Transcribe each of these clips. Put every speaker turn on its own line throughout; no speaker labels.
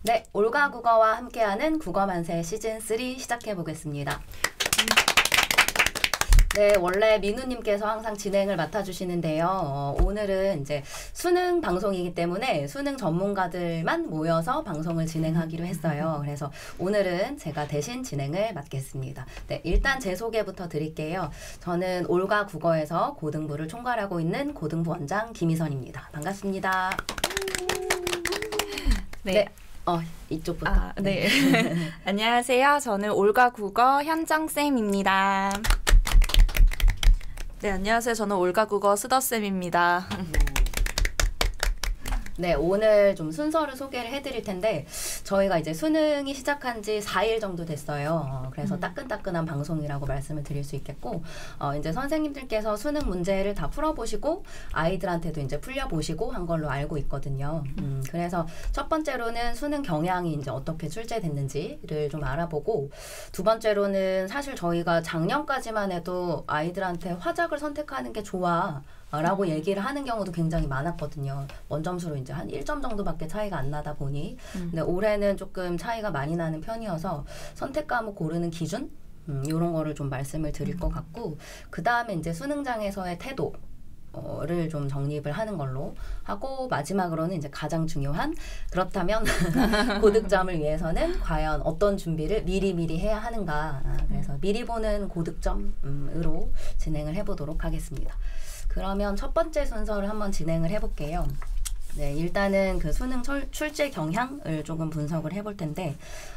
네, 올가 국어와 함께하는 국어만세 시즌3 시작해보겠습니다. 네, 원래 민우님께서 항상 진행을 맡아주시는데요. 오늘은 이제 수능 방송이기 때문에 수능 전문가들만 모여서 방송을 진행하기로 했어요. 그래서 오늘은 제가 대신 진행을 맡겠습니다. 네, 일단 제 소개부터 드릴게요. 저는 올가 국어에서 고등부를 총괄하고 있는 고등부 원장 김희선입니다. 반갑습니다.
네.
이쪽부터.
네. 안녕하세요. 저는 올가 국어 현정쌤입니다. 네, 안녕하세요. 저는 올가 국어 스더쌤입니다.
네, 오늘 좀 순서를 소개를 해드릴 텐데 저희가 이제 수능이 시작한 지 4일 정도 됐어요. 그래서 따끈따끈한 방송이라고 말씀을 드릴 수 있겠고 이제 선생님들께서 수능 문제를 다 풀어보시고 아이들한테도 이제 풀려보시고 한 걸로 알고 있거든요. 그래서 첫 번째로는 수능 경향이 이제 어떻게 출제됐는지를 좀 알아보고 두 번째로는 사실 저희가 작년까지만 해도 아이들한테 화작을 선택하는 게 좋아 라고 얘기를 하는 경우도 굉장히 많았거든요. 원점수로 이제 한 1점 정도밖에 차이가 안 나다 보니 근데 올해는 조금 차이가 많이 나는 편이어서 선택 과목 고르는 기준? 이런 거를 좀 말씀을 드릴 것 같고 그 다음에 이제 수능장에서의 태도를 좀 정립을 하는 걸로 하고 마지막으로는 이제 가장 중요한 그렇다면 고득점을 위해서는 과연 어떤 준비를 미리미리 해야 하는가 그래서 미리 보는 고득점으로 진행을 해보도록 하겠습니다. 그러면 첫 번째 순서를 한번 진행을 해볼게요. 네, 일단은 그 수능 출제 경향을 조금 분석을 해볼 텐데,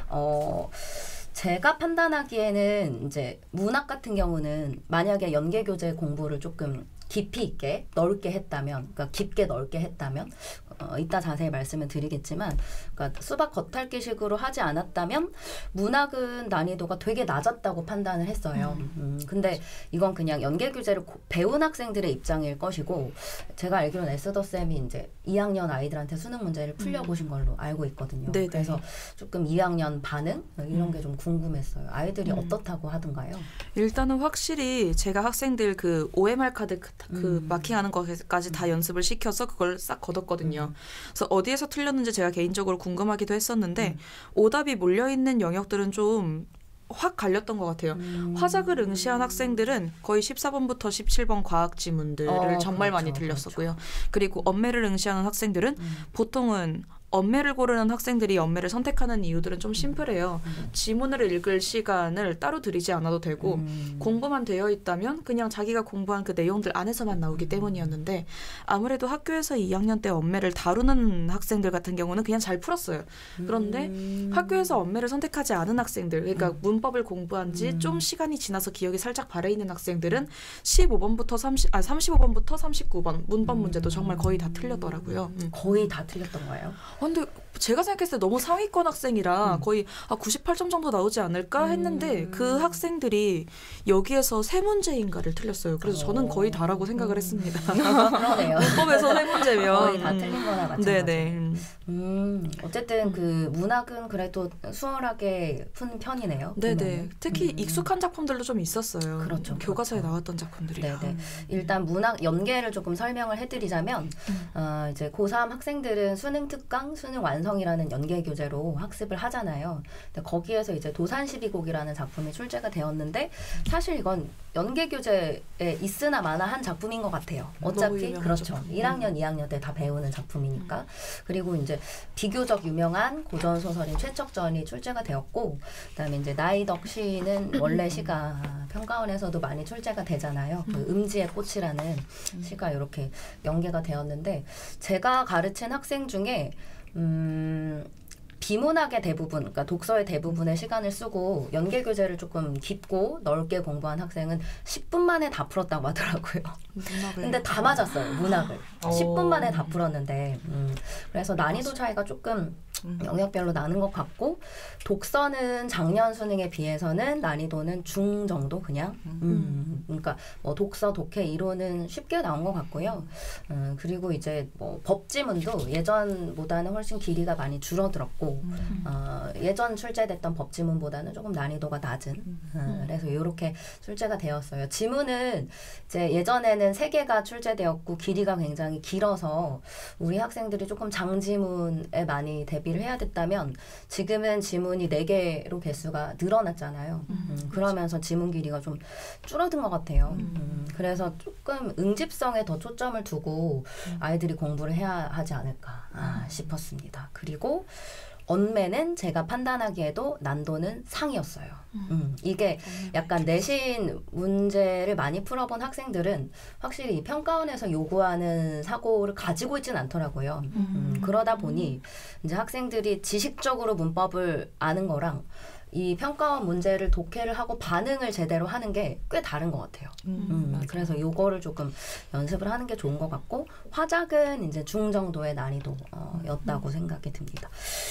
제가 판단하기에는 이제 문학 같은 경우는 만약에 연계교재 공부를 조금 깊이 있게 넓게 했다면, 그러니까 깊게 넓게 했다면, 이따 자세히 말씀을 드리겠지만, 그러니까 수박 겉핥기식으로 하지 않았다면 문학은 난이도가 되게 낮았다고 판단을 했어요. 근데 이건 그냥 연계교재를 배운 학생들의 입장일 것이고, 제가 알기로는 에스더쌤이 이제 2학년 아이들한테 수능 문제를 풀려보신 걸로 알고 있거든요.
네네.
그래서 조금 2학년 반응? 이런 게 좀 궁금했어요. 아이들이 어떻다고 하던가요?
일단은 확실히 제가 학생들 그 OMR 카드 그 마킹하는 것까지 다 연습을 시켜서 그걸 싹 거뒀거든요. 그래서 어디에서 틀렸는지 제가 개인적으로 궁금하기도 했었는데 오답이 몰려있는 영역들은 좀 확 갈렸던 것 같아요. 화작을 응시한 학생들은 거의 14번부터 17번 과학 지문들을 정말
그렇죠,
많이 틀렸었고요. 그리고 언매를 응시하는 학생들은 보통은 언매를 고르는 학생들이 언매를 선택하는 이유들은 좀 심플해요. 지문을 읽을 시간을 따로 들이지 않아도 되고 공부만 되어 있다면 그냥 자기가 공부한 그 내용들 안에서만 나오기 때문이었는데 아무래도 학교에서 2학년 때 언매를 다루는 학생들 같은 경우는 그냥 잘 풀었어요. 그런데 학교에서 언매를 선택하지 않은 학생들, 그러니까 문법을 공부한 지 좀 시간이 지나서 기억이 살짝 발해있는 학생들은 35번부터 35번부터 39번 문법 문제도 정말 거의 다 틀렸더라고요.
거의 다 틀렸던 거예요?
근데 제가 생각했을 때 너무 상위권 학생이라 거의 98점 정도 나오지 않을까 했는데 그 학생들이 여기에서 세 문제인가를 틀렸어요. 그래서 저는 거의 다라고 생각을 했습니다.
그러네요.
문법에서 세 문제면
거의 다 틀린 거나 마찬가지.
네네.
어쨌든 그 문학은 그래도 수월하게 푼 편이네요.
네네.
보면은.
특히 익숙한 작품들도 좀 있었어요.
그렇죠.
교과서에
그렇죠.
나왔던 작품들이요.
네네. 일단 문학 연계를 조금 설명을 해드리자면 이제 고3 학생들은 수능 특강, 수능 완성이라는 연계 교재로 학습을 하잖아요. 근데 거기에서 이제 도산 12곡이라는 작품이 출제가 되었는데 사실 이건 연계 교재에 있으나 마나 한 작품인 것 같아요. 어차피 그렇죠.
작품.
1학년, 2학년 때 다 배우는 작품이니까. 그리고 이제 비교적 유명한 고전 소설인 최척전이 출제가 되었고, 그다음에 이제 나이덕 시는 원래 시가 평가원에서도 많이 출제가 되잖아요. 그 음지의 꽃이라는 시가 이렇게 연계가 되었는데 제가 가르친 학생 중에 비문학의 대부분, 그러니까 독서의 대부분의 시간을 쓰고 연계 교재를 조금 깊고 넓게 공부한 학생은 10분 만에 다 풀었다고 하더라고요. 근데 다 맞았어요, 문학을. 10분 만에 다 풀었는데. 그래서 난이도 차이가 조금 영역별로 나는 것 같고, 독서는 작년 수능에 비해서는 난이도는 중 정도 그냥. 그러니까 뭐 독서, 독해, 이론은 쉽게 나온 것 같고요. 그리고 이제 뭐 법지문도 예전보다는 훨씬 길이가 많이 줄어들었고, 예전 출제됐던 법 지문보다는 조금 난이도가 낮은 그래서 이렇게 출제가 되었어요. 지문은 이제 예전에는 3개가 출제되었고 길이가 굉장히 길어서 우리 학생들이 조금 장지문에 많이 대비를 해야 됐다면 지금은 지문이 4개로 개수가 늘어났잖아요. 그러면서 지문 길이가 좀 줄어든 것 같아요. 그래서 조금 응집성에 더 초점을 두고 아이들이 공부를 해야 하지 않을까 싶었습니다. 그리고 언매는 제가 판단하기에도 난도는 상이었어요. 이게 약간 내신 문제를 많이 풀어본 학생들은 확실히 이 평가원에서 요구하는 사고를 가지고 있지는 않더라고요. 그러다 보니 이제 학생들이 지식적으로 문법을 아는 거랑 이 평가원 문제를 독해를 하고 반응을 제대로 하는 게 꽤 다른 것 같아요. 그래서 요거를 조금 연습을 하는 게 좋은 것 같고 화작은 이제 중정도의 난이도였다고 생각이 듭니다.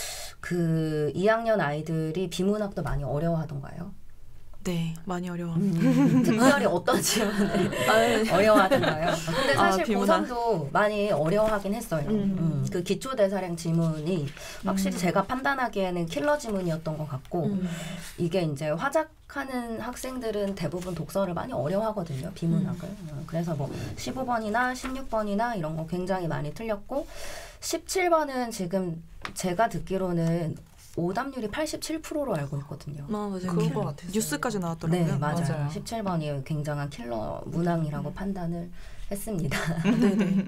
그 2학년 아이들이 비문학도 많이 어려워하던가요?
네, 많이 어려워.
특별히 어떤 지문을 어려워하던가요? 근데 사실 고3도 많이 어려워하긴 했어요. 그 기초대사량 지문이 확실히 제가 판단하기에는 킬러 지문이었던 것 같고 이게 이제 화작하는 학생들은 대부분 독서를 많이 어려워하거든요. 비문학을. 그래서 뭐 15번이나 16번이나 이런 거 굉장히 많이 틀렸고 17번은 지금 제가 듣기로는 오답률이 87%로 알고 있거든요.
맞아요.
그런 것 같았어요.
뉴스까지 나왔더라고요.
네, 맞아요. 17번이 굉장한 킬러 문항이라고 판단을 했습니다.
네네.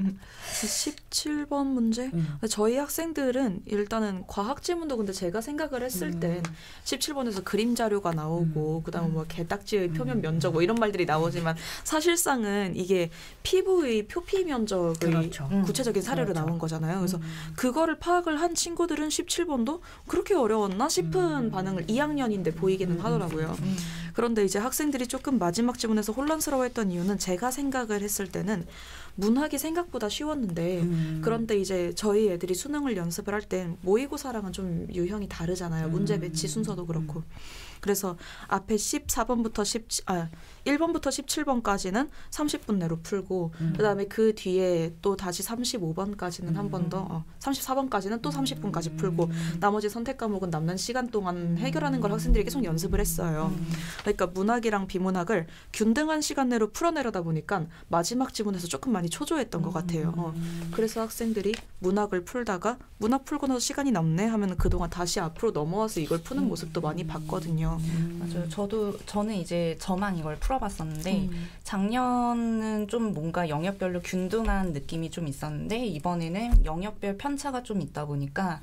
17번 문제? 저희 학생들은 일단은 과학 지문도 근데 제가 생각을 했을 땐 17번에서 그림 자료가 나오고 그다음에 뭐 게딱지의 표면 면적 뭐 이런 말들이 나오지만 사실상은 이게 피부의 표피 면적의
그렇죠.
구체적인 사례로
그렇죠.
나온 거잖아요. 그래서 그거를 파악을 한 친구들은 17번도 그렇게 어려웠나 싶은 반응을 2학년인데 보이기는 하더라고요. 그런데 이제 학생들이 조금 마지막 지문에서 혼란스러워했던 이유는 제가 생각을 했을 때는 문학이 생각보다 쉬웠는데 그런데 이제 저희 애들이 수능을 연습을 할 땐 모의고사랑은 좀 유형이 다르잖아요. 문제 배치 순서도 그렇고. 그래서 앞에 14번부터 1번부터 17번까지는 30분 내로 풀고 그다음에 그 뒤에 또 다시 35번까지는 한 번 더 34번까지는 또 30분까지 풀고 나머지 선택 과목은 남는 시간 동안 해결하는 걸 학생들이 계속 연습을 했어요. 그러니까 문학이랑 비문학을 균등한 시간 내로 풀어내려다 보니까 마지막 지문에서 조금 많이 초조했던 것 같아요. 그래서 학생들이 문학을 풀다가 문학 풀고 나서 시간이 남네 하면 그동안 다시 앞으로 넘어와서 이걸 푸는 모습도 많이 봤거든요.
맞아요. 저는 이제 저만 이걸 풀어봤었는데 작년은 좀 뭔가 영역별로 균등한 느낌이 좀 있었는데 이번에는 영역별 편차가 좀 있다 보니까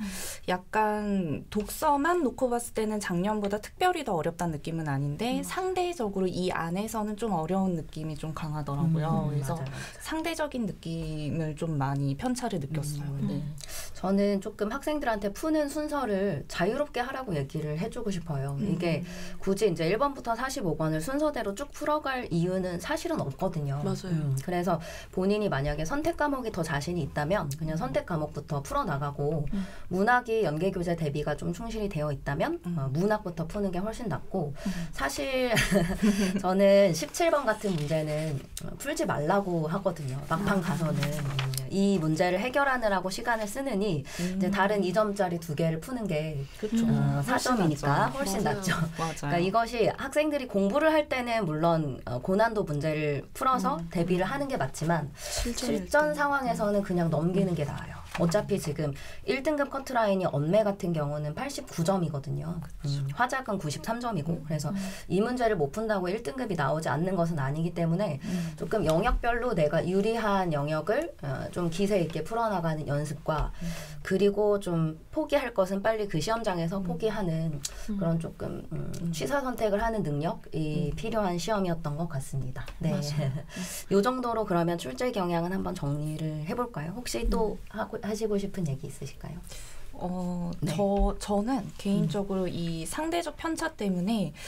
약간 독서만 놓고 봤을 때는 작년보다 특별히 더 어렵다는 느낌은 아닌데 상대적으로 이 안에서는 좀 어려운 느낌이 좀 강하더라고요. 그래서
맞아요.
상대적인 느낌을 좀 많이 편차를 느꼈어요. 네.
저는 조금 학생들한테 푸는 순서를 자유롭게 하라고 얘기를 해주고 싶어요. 이게 굳이 이제 1번부터 45번을 순서대로 쭉 풀어갈 이유는 사실은 없거든요.
맞아요.
그래서 본인이 만약에 선택 과목이 더 자신이 있다면 그냥 선택 과목부터 풀어나가고 문학이 연계교재 대비가 좀 충실히 되어 있다면 문학부터 푸는 게 훨씬 낫고 사실 저는 17번 같은 문제는 풀지 말라고 하거든요. 막판 가서는 이 문제를 해결하느라고 시간을 쓰느니 이제 다른 2점짜리 2개를 푸는 게 4점이니까 훨씬 낫죠.
맞아요.
그러니까 이것이 학생들이 공부를 할 때는 물론 고난도 문제를 풀어서 대비를 하는 게 맞지만 실전 상황에서는 그냥 넘기는 게 나아요. 어차피 지금 1등급 커트라인이 언매 같은 경우는 89점이거든요. 화작은 93점이고 그래서 이 문제를 못 푼다고 1등급이 나오지 않는 것은 아니기 때문에 조금 영역별로 내가 유리한 영역을 좀 기세 있게 풀어나가는 연습과 그리고 좀 포기할 것은 빨리 그 시험장에서 포기하는 그런 조금 취사 선택을 하는 능력이 필요한 시험이었던 것 같습니다. 네, 요 정도로 그러면 출제 경향은 한번 정리를 해볼까요? 혹시 또 하시고 싶은 얘기 있으실까요?
저는 개인적으로 이 상대적 편차 때문에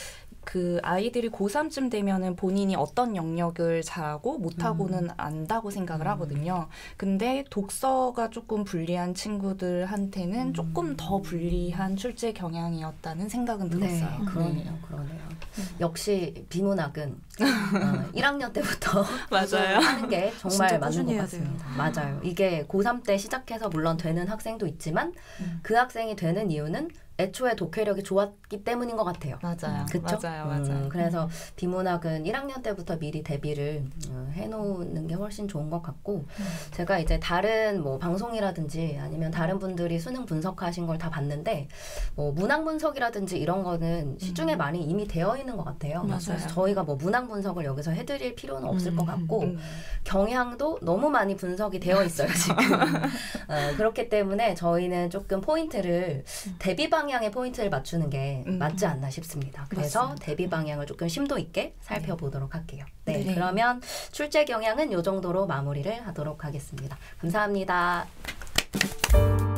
그 아이들이 고3쯤 되면은 본인이 어떤 영역을 잘하고 못하고는 안다고 생각을 하거든요. 근데 독서가 조금 불리한 친구들한테는 조금 더 불리한 출제 경향이었다는 생각은 들었어요.
네, 그러네요. 역시 비문학은 1학년 때부터
맞아요.
하는 게 정말 맞는
꾸준히
것
해야
같습니다. 맞아요. 이게 고3 때 시작해서 물론 되는 학생도 있지만 그 학생이 되는 이유는 애초에 독해력이 좋았기 때문인 것 같아요.
맞아요.
그쵸?
맞아요.
그래서 비문학은 1학년 때부터 미리 대비를 해놓는 게 훨씬 좋은 것 같고 제가 이제 다른 뭐 방송이라든지 아니면 다른 분들이 수능 분석하신 걸 다 봤는데 뭐 문항 분석이라든지 이런 거는 시중에 많이 이미 되어 있는 것 같아요.
맞아요.
그래서 저희가 뭐 문항 분석을 여기서 해드릴 필요는 없을 것 같고 경향도 너무 많이 분석이 되어 있어요 지금. 그렇기 때문에 저희는 조금 포인트를 대비 방향의 포인트를 맞추는 게 맞지 않나 싶습니다. 그래서
맞습니다.
대비 방향을 조금 심도 있게 살펴보도록 할게요. 네,
네.
그러면 출제 경향은 이 정도로 마무리를 하도록 하겠습니다. 감사합니다.